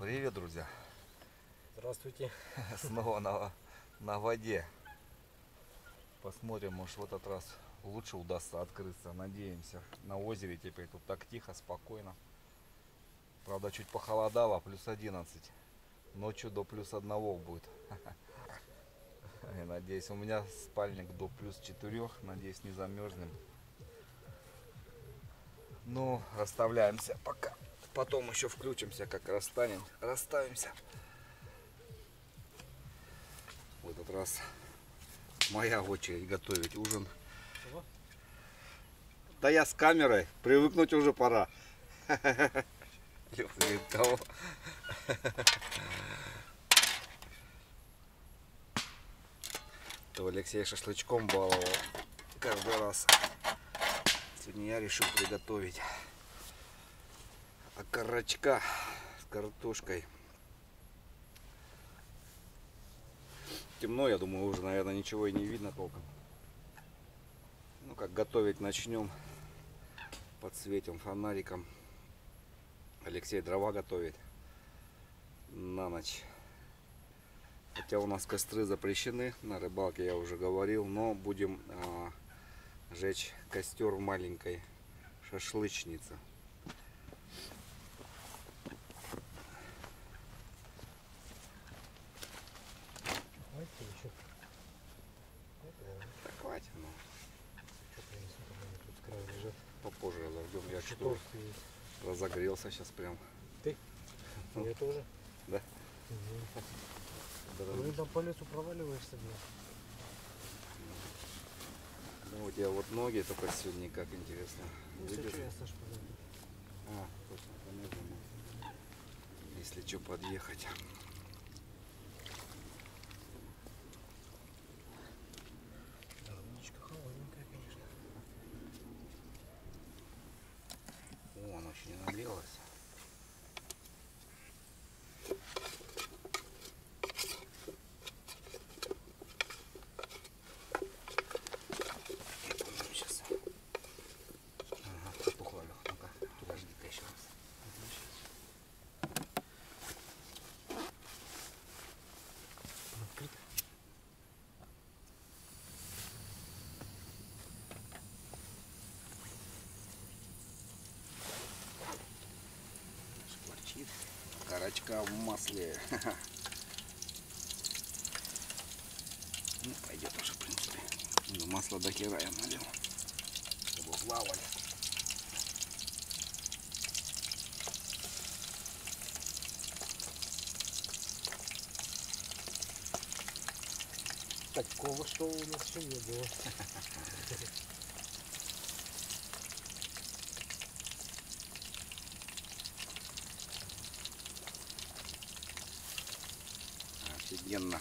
Привет, друзья! Здравствуйте! Снова на воде. Посмотрим, может в этот раз лучше удастся открыться. Надеемся. На озере теперь тут так тихо, спокойно. Правда, чуть похолодало, плюс 11. Ночью до плюс 1 будет. И надеюсь, у меня спальник до плюс 4. Надеюсь, не замерзнем. Ну, расставляемся пока. Потом еще включимся, как расставимся. В этот раз моя очередь готовить ужин. Чего? Да я с камерой, привыкнуть уже пора. Кого? То Алексей шашлычком баловал каждый раз. Сегодня я решил приготовить окорочка с картошкой. Темно, я думаю, уже, наверное, ничего и не видно толком. Ну, как готовить начнем. Подсветим фонариком. Алексей дрова готовит на ночь. Хотя у нас костры запрещены, на рыбалке я уже говорил, но будем жечь костер в маленькой шашлычнице. Давайте еще. Так, хватит, ну. Что принесу, тут с края лежит. Попозже разожгем. Я что Толстый есть. разогрелся сейчас прям. Ты? Я тоже. Да? Ты там по лесу проваливаешься, блин. Ну, у тебя вот ноги только сегодня, как интересно. Ну, Видишь? что я, Саш, подойду. Точно, понятно. Если что, подъехать. Да, водичка холодненькая, конечно. О, она еще не нагрелась. Сейчас. Ага, потухла, Лех. Ну-ка, подожди-ка еще раз. Открыто. Шкварчит. Карачка в масле. Ну, пойдет уже, в принципе. Ну, масло до хера я налил, чтобы плавали. Такого шоу у нас еще не было. Офигенно.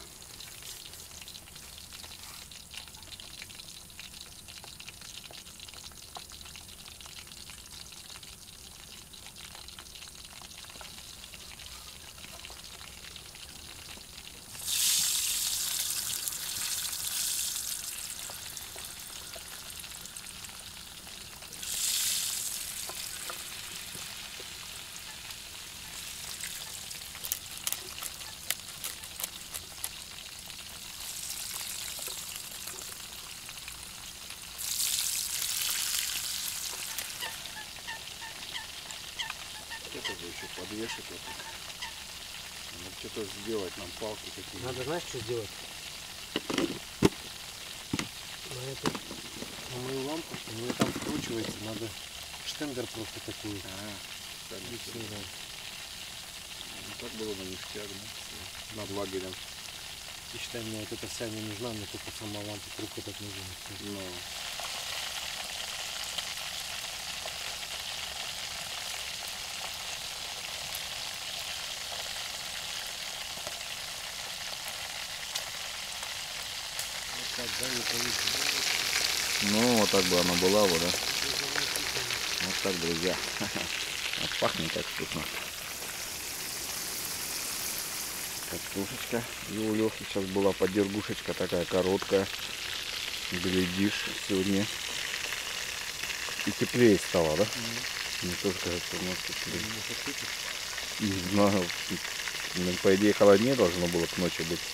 Это же еще подвешать вот так. Надо что-то сделать нам, палки какие-то. Надо, знаешь, что сделать? На эту, на мою лампу, у нее там вкручивается, надо штендер просто такой. Так, И все, да. ну, так было бы ништяк, да? Над лагерем. И считай, мне вот эта вся не нужна, мне только сама лампа, круг этот нужен. Но Так, да, не получится. ну, вот так бы она была бы, да? Вот так, друзья. Вот пахнет так вкусно. Картошечка. И у Лехи сейчас была подергушечка такая короткая. Глядишь, сегодня и теплее стало, да? Мне тоже кажется, у нас теплее. Но, по идее, холоднее должно было к ночи быть.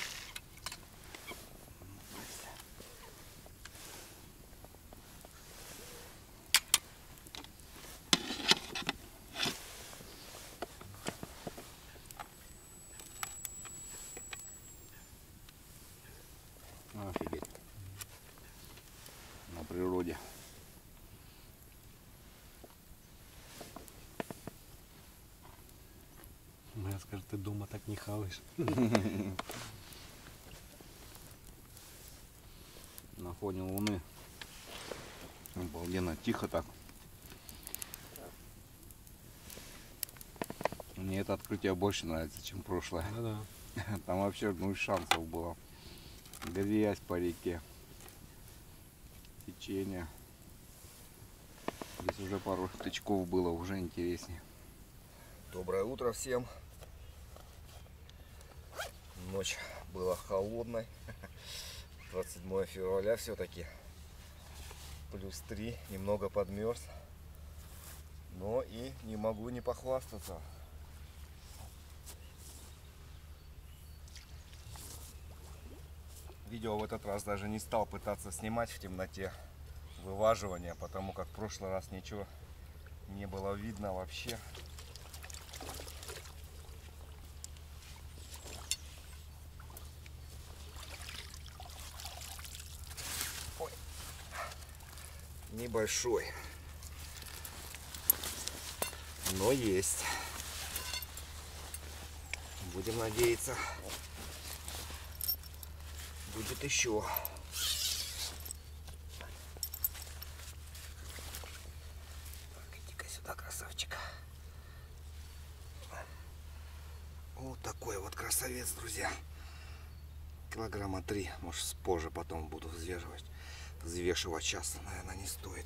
Офигеть. На природе. Я скажу, ты дома так не хаваешь. На фоне луны. Обалденно тихо так. Мне это открытие больше нравится, чем прошлое. Да-да. Там вообще ну шансов было. Грязь по реке. Течение. Здесь уже пару тычков было, уже интереснее. Доброе утро всем. Ночь была холодной. 27 февраля все-таки. +3, немного подмерз. Но и не могу не похвастаться. Видео в этот раз даже не стал пытаться снимать в темноте вываживания, потому как в прошлый раз ничего не было видно вообще. Ой. Небольшой, но есть. Будем надеяться, будет еще. Иди-ка сюда, красавчик. Вот такой вот красавец, друзья. Килограмма 3, может позже потом буду взвешивать. Взвешивать сейчас, наверное, не стоит.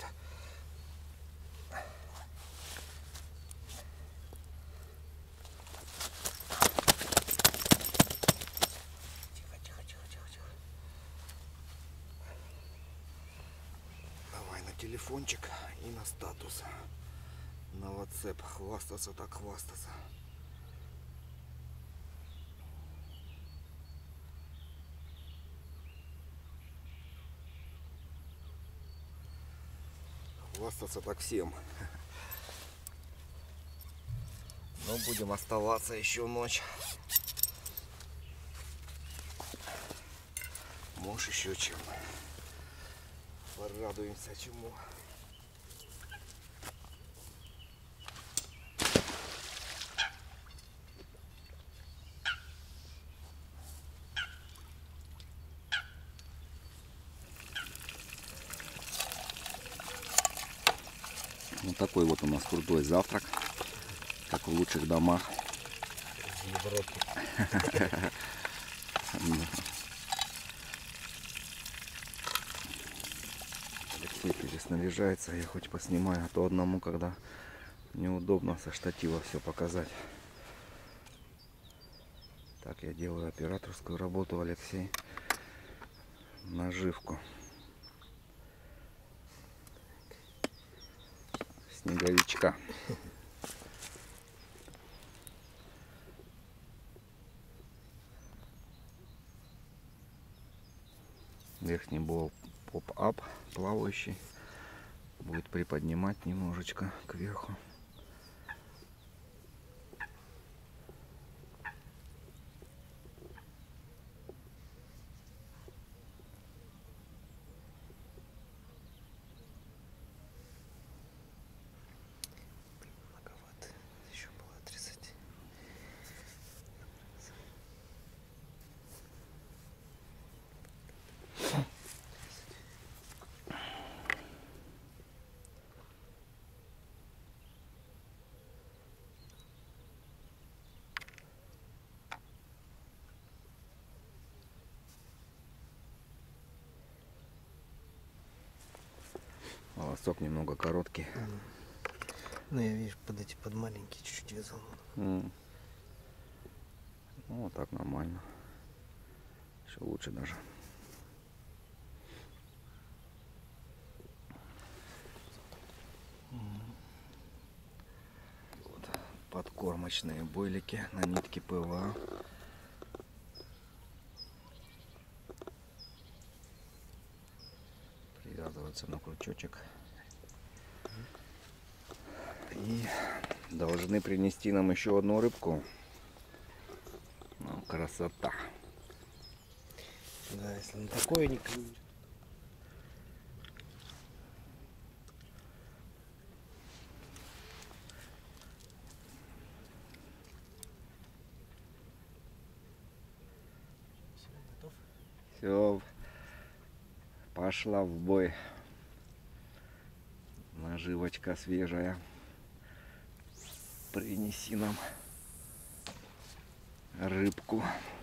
Давай на телефончик и на статус. На WhatsApp. Хвастаться так хвастаться. Хвастаться так всем. Но будем оставаться еще ночь. Может еще чем. Порадуемся чему. Вот такой вот у нас крутой завтрак, как в лучших домах. Алексей переснаряжается, я хоть поснимаю, а то одному, когда неудобно со штатива все показать. Так, я делаю операторскую работу, Алексей. Наживку. Снеговичка. Верхний был поп-ап плавающий. Будет приподнимать немножечко кверху. Еще было отрезать. Волосок немного короткий. Ну я вижу, под маленький чуть-чуть вязал. Ну, вот так нормально. Еще лучше даже. Вот, под Кормочные бойлики на нитке ПВА. Привязываются на крючочек. И должны принести нам еще одну рыбку. Ну, красота. Да, если на такое не клюнет. Все, пошла в бой. Наживочка свежая. Принеси нам рыбку.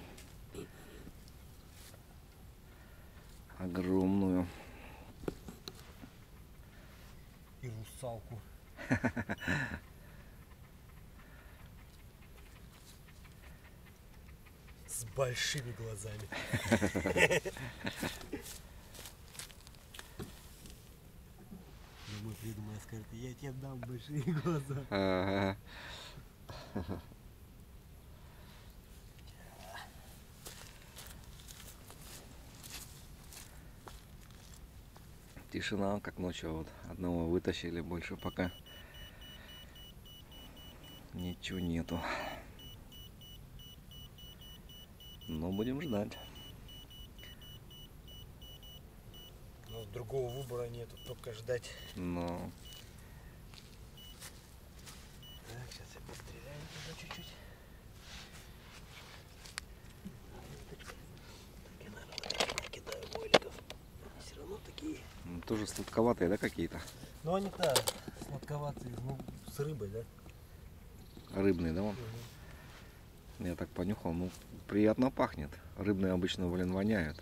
Огромную. И русалку. С большими глазами. Мы придумаем, скажет, я тебе дам большие глаза. Ага. Тишина, как ночью. Вот одного вытащили, больше пока ничего нету. Но будем ждать. Но другого выбора нету, только ждать. Но Так, сейчас я постреляю туда чуть-чуть. Так, я, наверное, накидаю бойликов. Все равно такие. тоже сладковатые, да, какие-то? Ну они, да, сладковатые, ну, с рыбой, да? Рыбные, да, он? Я так понюхал, ну, приятно пахнет. Рыбные обычно, блин, воняют.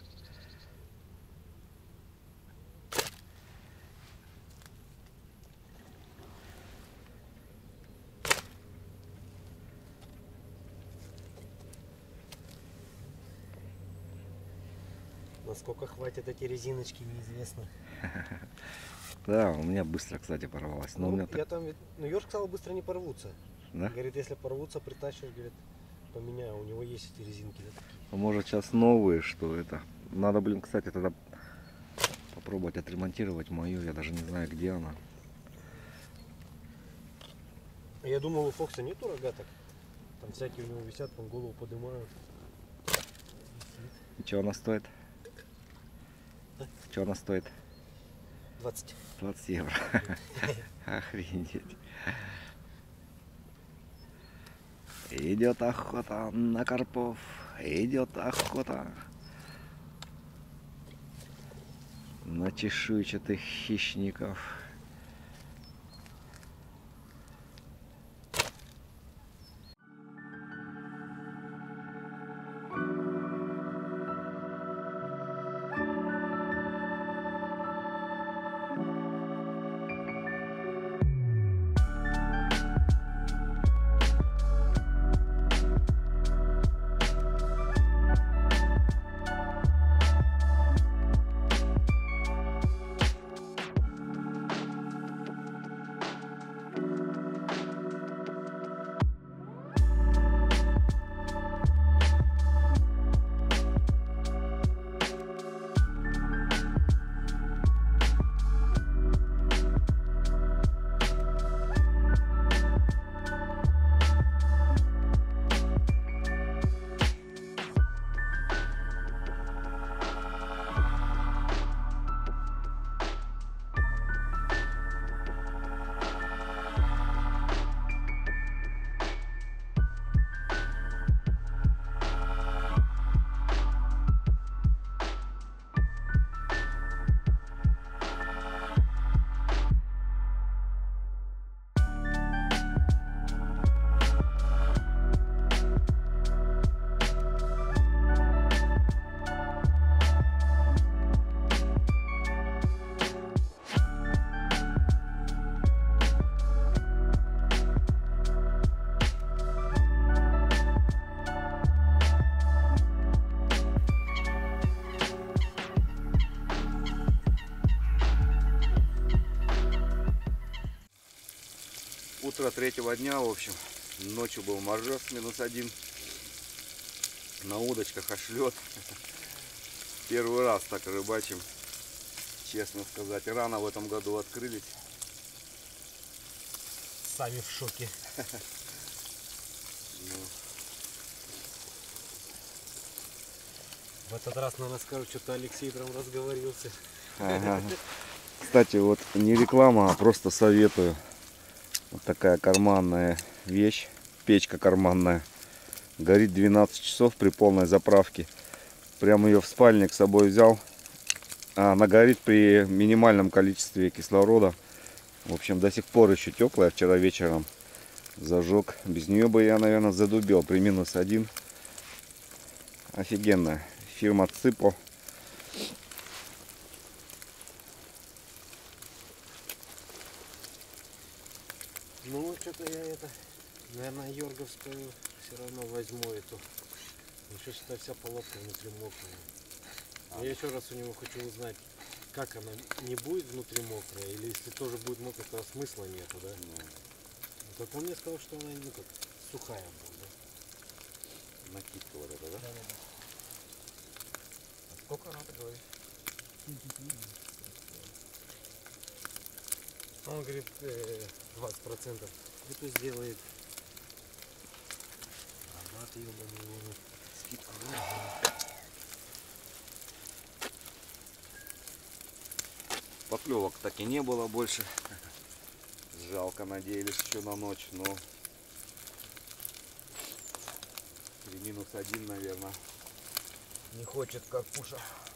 Насколько хватит эти резиночки, неизвестно. Да, у меня быстро, кстати, порвалось. Но у меня я там, ну, Ёж сказал, быстро не порвутся. Да? Говорит, если порвутся, притащишь, говорит, поменяю. У него есть эти резинки, да? Может, сейчас новые, что это. Надо, блин, кстати, тогда попробовать отремонтировать мою. Я даже не знаю, где она. Я думал, у Фокса нету рогаток. Там всякие у него висят, он голову поднимают. И что она стоит? А? Что она стоит? 20. 20 евро. Охренеть. Идет охота на карпов. Идет охота на чешуйчатых хищников. Утро третьего дня, в общем, Ночью был мороз -1. На удочках аж лед. Первый раз так рыбачим. Честно сказать, рано в этом году открылись. Сами в шоке. Ну, В этот раз, наверное, скажу, что-то Алексей прям разговорился. ага. Кстати, вот не реклама, а просто советую. Вот такая карманная вещь. Печка карманная. Горит 12 часов при полной заправке. Прям ее в спальник с собой взял. А она горит при минимальном количестве кислорода. В общем, до сих пор еще теплая. Вчера вечером зажег. Без нее бы я, наверное, задубел при -1. Офигенная. Фирма Ципо. Ну, что-то я это, наверное, йорговскую все равно возьму эту. Еще что-то вся полоска внутри мокрая. Я еще раз у него хочу узнать, как она не будет внутри мокрая, или если тоже будет мокрая, то смысла нету, да? Так он мне сказал, что она, ну как, сухая будет, да? Накидка вот эта, да? Сколько надо говорить? Он говорит, 20%. Это сделает. Абат ебаный его. Скидку, да? Поклевок так и не было больше. Жалко, надеялись еще на ночь, но при -1, наверное. Не хочет, как пуша.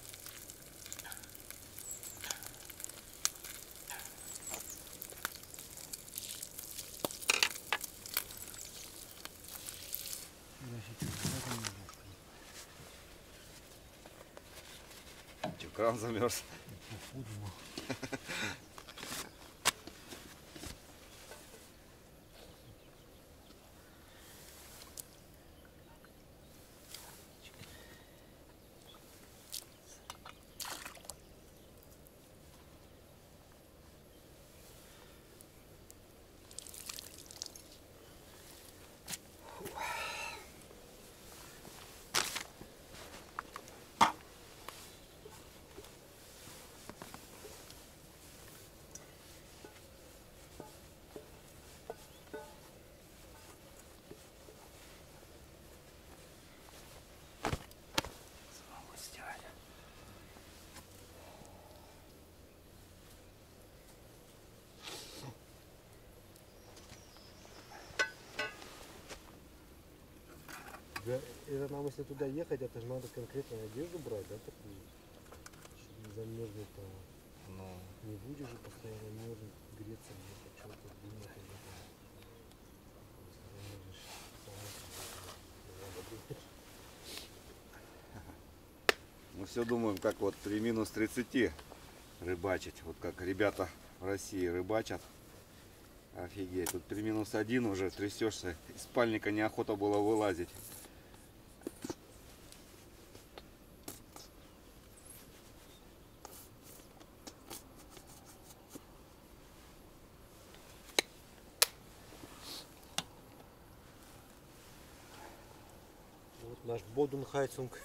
Че, кран замерз? Это нам, если туда ехать, это же надо конкретно одежду брать, да, такую? Чтобы не замерзнуть там. Ну, Не будешь же постоянно мерзнуть, греться где-то, что-то думать об этом. Если замерзнешь, мы все думаем, как вот при -30 рыбачить. Вот как ребята в России рыбачат. Офигеть, тут при -1 уже трясешься. Из спальника неохота было вылазить. Вот наш Боденхайцунг.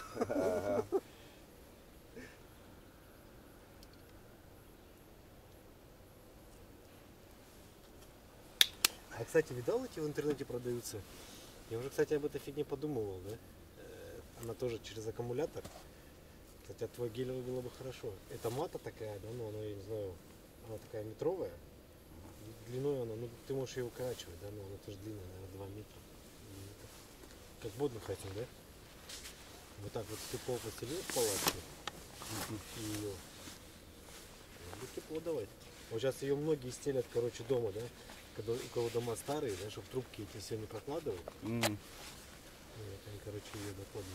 А, кстати, видал, эти в интернете продаются? Я уже, кстати, об этой фигне подумывал, да? Она тоже через аккумулятор. Кстати, от твой гелевый было бы хорошо. Это мата такая, да, ну она, я не знаю, она такая метровая. Длиной она, ну ты можешь ее укорачивать, да, но она тоже длинная, наверное, 2 метра. Как Боденхайцунг, да? Вот так вот ты пол постелил в палатке и ее. Будет тепло давать. Вот сейчас ее многие стелят, короче, дома, да? Когда, у кого дома старые, да, чтобы трубки эти все не прокладывать. Вот, они, короче, ее докладывают.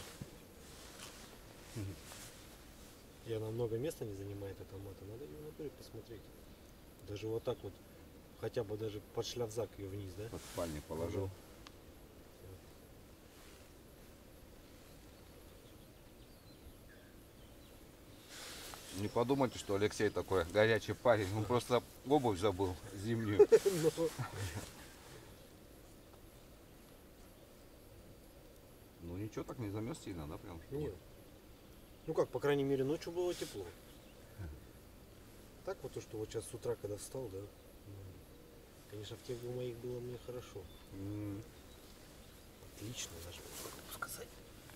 И она много места не занимает, эта мата. Надо ее в натуре посмотреть. Даже вот так вот, хотя бы даже под шляфзак ее вниз, да? Под спальник положил. Не подумайте, что Алексей такой горячий парень. Он просто обувь забыл зимнюю. Ну ничего, так не замерз сильно, да, прям? Нет. Ну как, по крайней мере, ночью было тепло. Так вот то, что вот сейчас с утра, когда встал, да, конечно, в тех бы моих было мне хорошо. Отлично даже, могу сказать.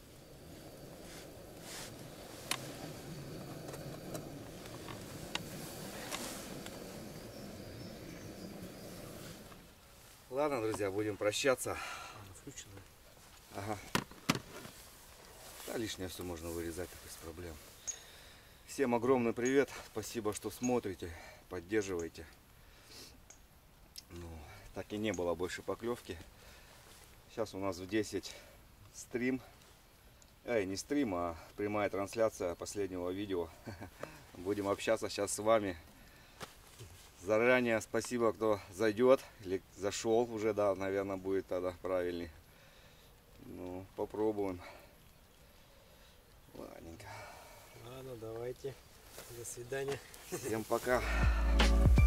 Ладно, друзья, будем прощаться. Она включена. Ага. Да, лишнее все можно вырезать без проблем. Всем огромный привет. Спасибо, что смотрите, поддерживаете. Ну, так и не было больше поклевки. Сейчас у нас в 10 стрим. Не стрим, а прямая трансляция последнего видео. Будем общаться сейчас с вами. Заранее спасибо, кто зайдет или зашел уже, да, наверное, будет тогда правильней. Ну, попробуем. Ладненько. Ладно, давайте. До свидания. Всем пока.